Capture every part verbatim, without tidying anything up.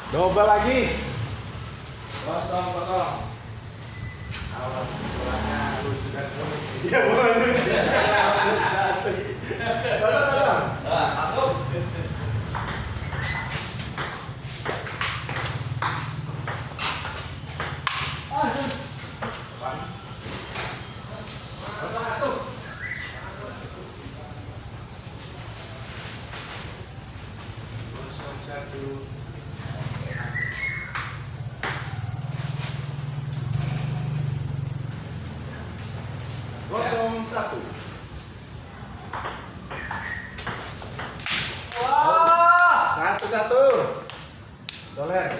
Double lagi. Kosong kosong. Awas bolanya lu sudah kuning. Iya boleh. Satu. Tolong tolong. Nah, masuk. Satu. Kosong satu. Kosong satu. Wah. Satu satu. Soler.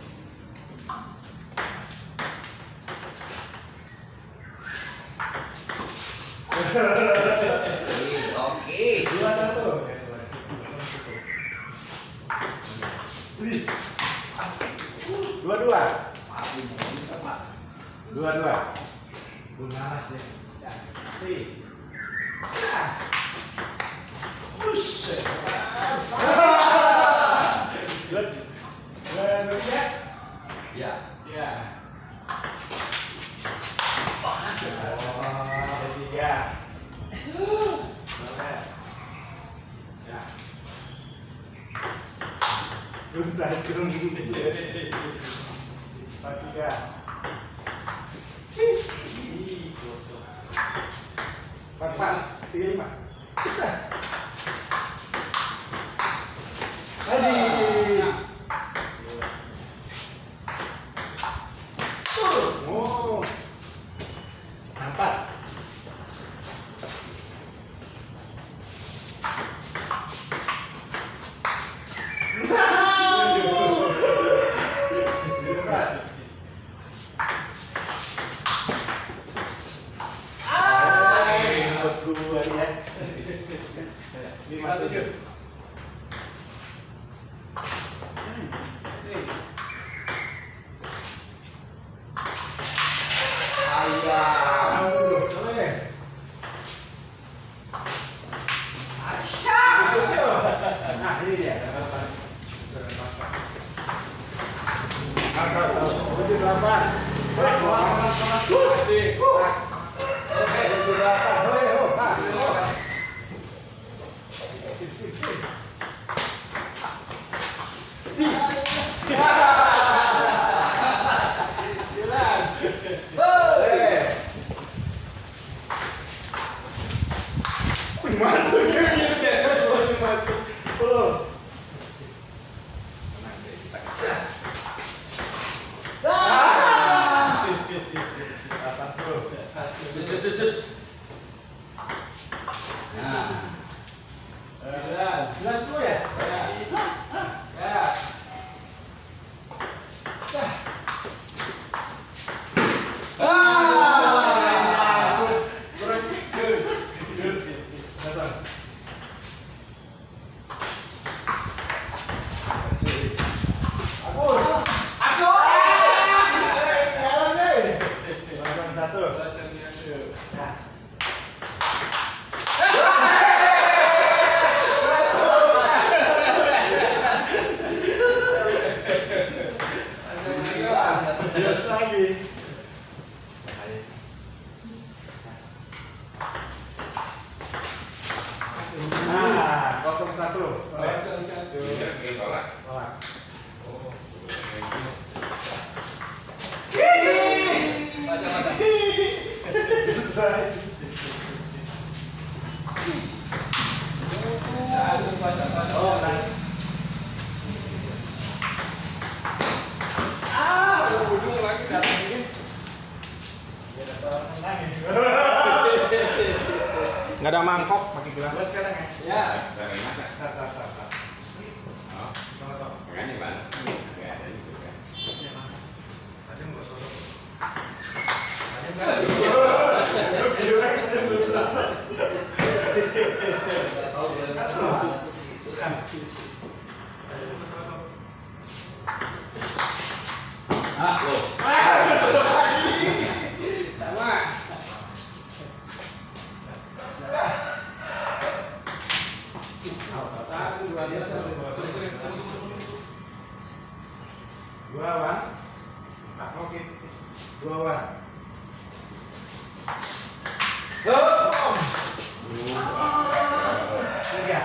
Oke. Dua satu. Dua dua. Mati mau bisa pak. Dua dua. Bunaras ya. Si. Sah. Buset. Good. Good ya. Ya. Ya. Ada tiga. Soler. Ya. Udah turun empat tiga. Ih, kosong. Empat empat tiga lima. Bisa. Tadi. Oh. Empat. Lima tujuh. Ayah. Boleh. Nah ini dia. Tujuh delapan. Masih. Oke. Tujuh delapan. Hoi ho. Ah. Boleh. Wih, masuk ya. Semuanya masuk. Sepuluh. Tenang deh, kita bisa. Ah. Delapan puluh. Jus jus jus jus. Nah. Sembilan. Sembilan sepuluh ya? Ya. Ah. Kurang gus. Gus. Datang. Agus. Aduh. Jalan deh. Kosong satu. Nah. Yes lagi. Nah, kosong satu. Tolak. Tolak. Selesai. Oh, nah. Ah, ujung lagi datang ini. Ya, ada orang nangis. Nggak ada mangkok pakai gelas. Gelas sekarang ya? Ya. Tar, tar, tar, tar. Makanya balas kan nggak ada itu kan. Tadi nggak sosok. Tadi nggak. Ah, lo. Sama. Satu dua Dua wan. Nah, oke. Dua wan. Oh. Tiga.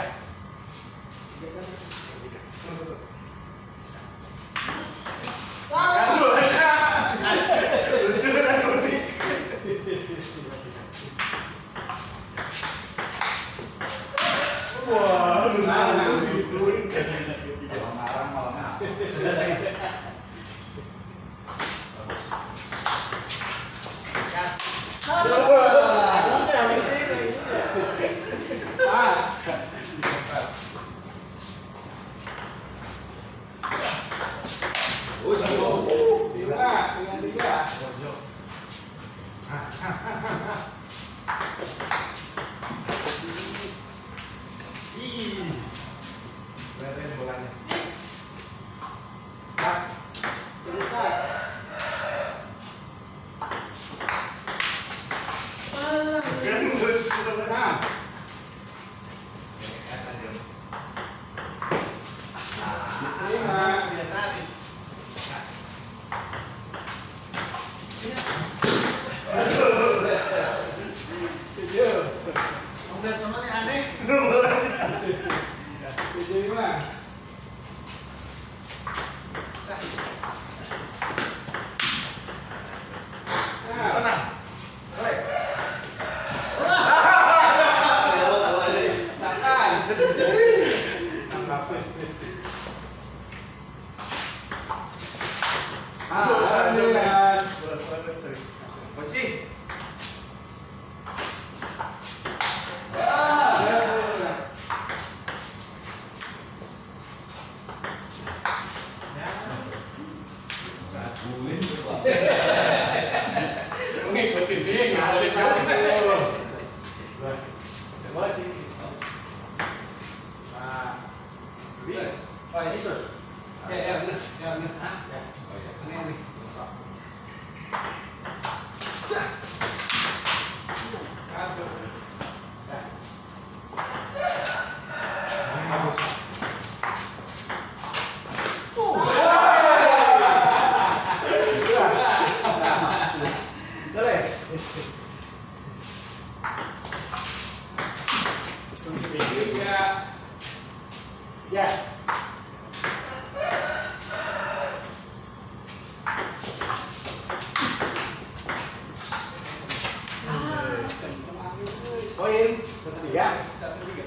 Poin satu tiga. Satu tiga.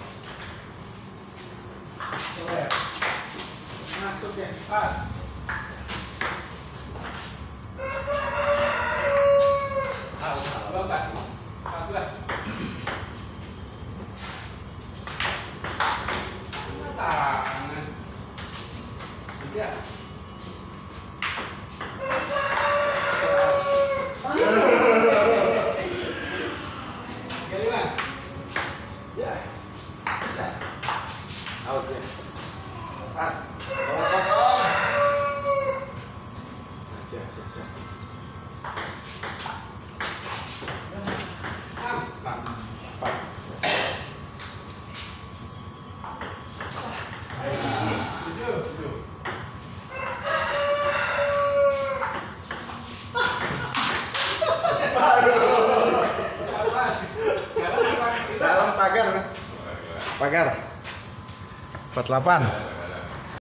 Masuk ya. Empat. Bapak. Satu lah. Tangan. Tiga. Dalam pagar. Pagar. empat puluh delapan.